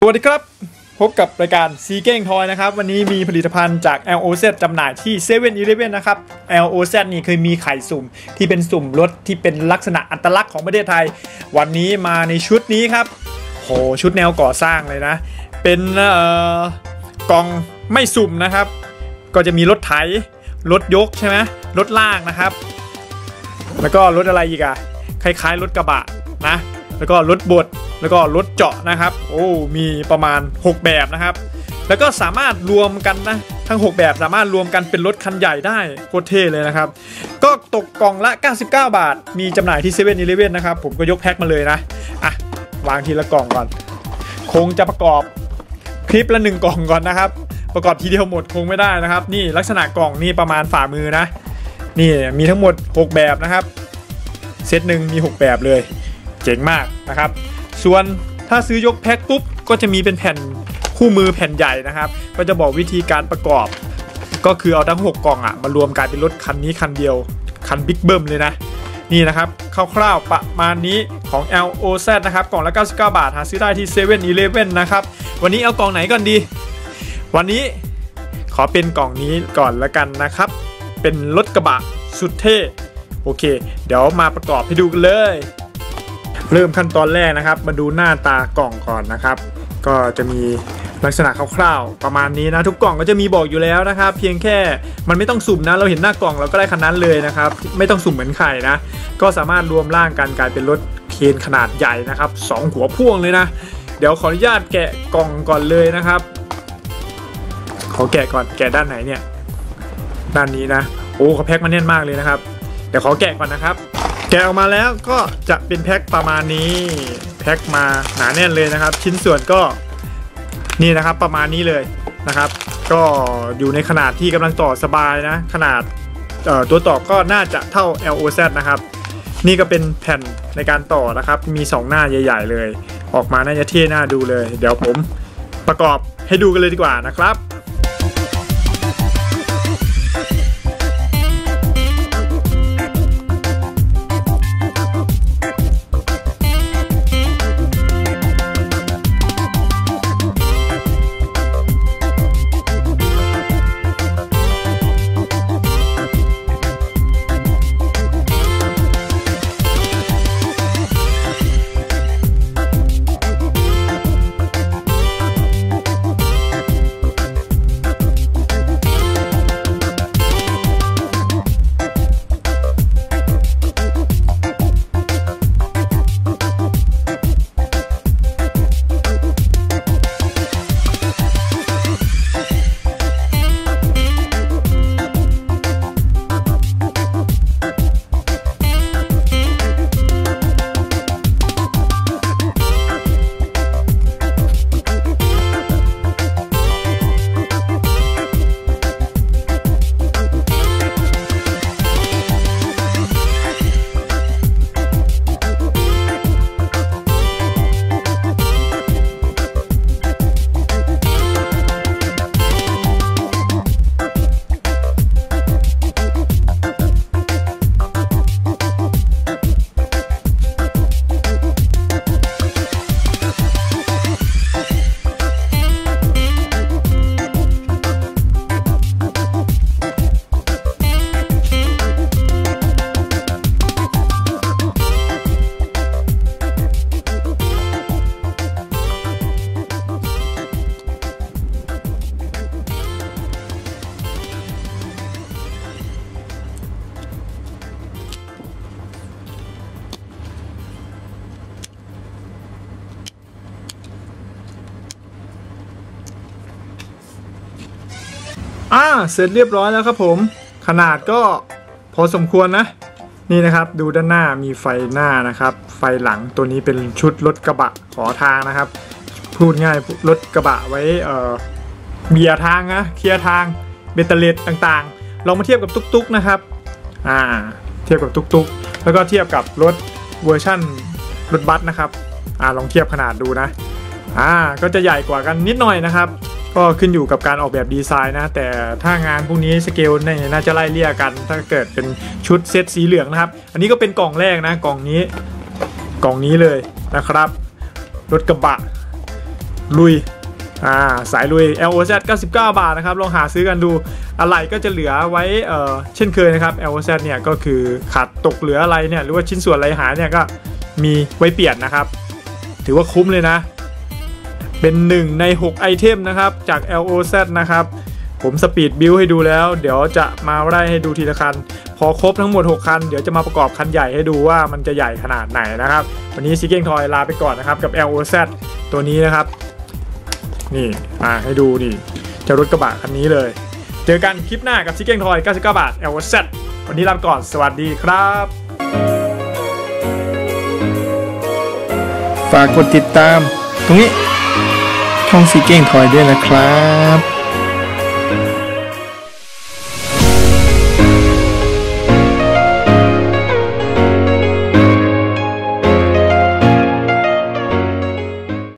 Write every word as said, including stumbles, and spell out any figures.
สวัสดีครับพบกับรายการซีเก้งทอยนะครับวันนี้มีผลิตภัณฑ์จาก แอล โอ แซด จำหน่ายที่ เซเว่น อีเลฟเว่น นะครับ แอล โอ แซด นี่เคยมีไข่สุ่มที่เป็นสุ่มรถที่เป็นลักษณะอัตลักษณ์ของประเทศไทยวันนี้มาในชุดนี้ครับโหชุดแนวก่อสร้างเลยนะเป็นเอ่อกล่องไม่สุ่มนะครับก็จะมีรถไถรถยกใช่ไหมรถล่างนะครับแล้วก็รถอะไรอีกอะคล้ายๆรถกระบะนะแล้วก็รถบดแล้วก็รถเจาะนะครับโอ้มีประมาณหกแบบนะครับแล้วก็สามารถรวมกันนะทั้งหกแบบสามารถรวมกันเป็นรถคันใหญ่ได้โคตรเท่เลยนะครับก็ตกกล่องละเก้าสิบเก้าบาทมีจำหน่ายที่ เซเว่น อีเลฟเว่น นะครับผมก็ยกแพ็คมาเลยนะอ่ะวางทีละกล่องก่อนคงจะประกอบคลิปละหนึ่งกล่องก่อนนะครับประกอบทีเดียวหมดคงไม่ได้นะครับนี่ลักษณะกล่องนี่ประมาณฝ่ามือนะนี่มีทั้งหมดหกแบบนะครับเซตหนึ่งมีหกแบบเลยเจ๋งมากนะครับส่วนถ้าซื้อยกแพ็คปุ๊บก็จะมีเป็นแผ่นคู่มือแผ่นใหญ่นะครับก็จะบอกวิธีการประกอบก็คือเอาทั้งหกกล่องอะมารวมกลายเป็นรถคันนี้คันเดียวคันบิ๊กเบิ้มเลยนะนี่นะครับคร่าวๆประมาณนี้ของ แอล โอ แซด นะครับกล่องละเก้าสิบเก้าบาทหาซื้อได้ที่ เซเว่น อีเลฟเว่น นะครับวันนี้เอากล่องไหนก่อนดีวันนี้ขอเป็นกล่องนี้ก่อนละกันนะครับเป็นรถกระบะสุดเท่โอเคเดี๋ยวมาประกอบให้ดูกันเลยเริ่มขั้นตอนแรกนะครับมาดูหน้าตากล่องก่อนนะครับก็จะมีลักษณะคร่าวๆประมาณนี้นะทุกกล่องก็จะมีบอกอยู่แล้วนะครับเพียงแค่มันไม่ต้องสุ่มนะเราเห็นหน้ากล่องเราก็ได้คันนั้นเลยนะครับไม่ต้องสุ่มเหมือนไข่นะก็สามารถรวมร่างกันกลายเป็นรถเคนขนาดใหญ่นะครับสองหัวพ่วงเลยนะเดี๋ยวขออนุญาตแกะกล่องก่อนเลยนะครับขอแกะก่อนแกะด้านไหนเนี่ยด้านนี้นะโอ้เขาแพ็คมาแน่นมากเลยนะครับเดี๋ยวขอแกะก่อนนะครับแกะออกมาแล้วก็จะเป็นแพ็คประมาณนี้แพ็คมาหนาแน่นเลยนะครับชิ้นส่วนก็นี่นะครับประมาณนี้เลยนะครับก็อยู่ในขนาดที่กำลังต่อสบายนะขนาดตัวต่อก็น่าจะเท่า แอล โอ แซด นะครับนี่ก็เป็นแผ่นในการต่อนะครับมีสองหน้าใหญ่ๆเลยออกมาน่าจะเท่น่าดูเลยเดี๋ยวผมประกอบให้ดูกันเลยดีกว่านะครับอ่าเสร็จเรียบร้อยแล้วครับผมขนาดก็พอสมควรนะนี่นะครับดูด้านหน้ามีไฟหน้านะครับไฟหลังตัวนี้เป็นชุดรถกระบะขอทางนะครับพูดง่ายรถกระบะไว้เอ่อเบียร์ทางนะเคลียร์ทางเบตเตอร์เลสต่างๆลองมาเทียบกับตุ๊กๆนะครับอ่าเทียบกับตุ๊กๆแล้วก็เทียบกับรถเวอร์ชั่นรถบัสนะครับอ่าลองเทียบขนาดดูนะอ่าก็จะใหญ่กว่ากันนิดหน่อยนะครับ ก็ขึ้นอยู่กับการออกแบบดีไซน์นะแต่ถ้างานพวกนี้สเกลเนี่ยน่าจะไล่เลี่ยกันถ้าเกิดเป็นชุดเซตสีเหลืองนะครับอันนี้ก็เป็นกล่องแรกนะกล่องนี้กล่องนี้เลยนะครับรถกระบะลุยอ่าสายลุย แอล โอ แซด เก้าสิบเก้าบาทนะครับลองหาซื้อกันดูอะไรก็จะเหลือไว้เอ่อเช่นเคยนะครับ แอล โอ แซด เนี่ยก็คือขาดตกเหลืออะไรเนี่ยหรือว่าชิ้นส่วนอะไรหายเนี่ยก็มีไว้เปลี่ยนนะครับถือว่าคุ้มเลยนะเป็นหนึ่งในหกไอเทมนะครับจาก แอล โอ แซด นะครับผมสปีดบิลให้ดูแล้วเดี๋ยวจะมาไล่ให้ดูทีละคันพอครบทั้งหมดหกคันเดี๋ยวจะมาประกอบคันใหญ่ให้ดูว่ามันจะใหญ่ขนาดไหนนะครับวันนี้ซีเก้งทอยลาไปก่อนนะครับกับ แอล โอ แซด ตัวนี้นะครับนี่อ่าให้ดูดิจะรถกระบะคันนี้เลยเจอกันคลิปหน้ากับซีเก้งทอยเก้าสิบเก้าบาท แอล โอ แซด วันนี้ลาไปก่อนสวัสดีครับฝากกดติดตามตรงนี้ช่องซีเก้งทอยด้วยนะครับ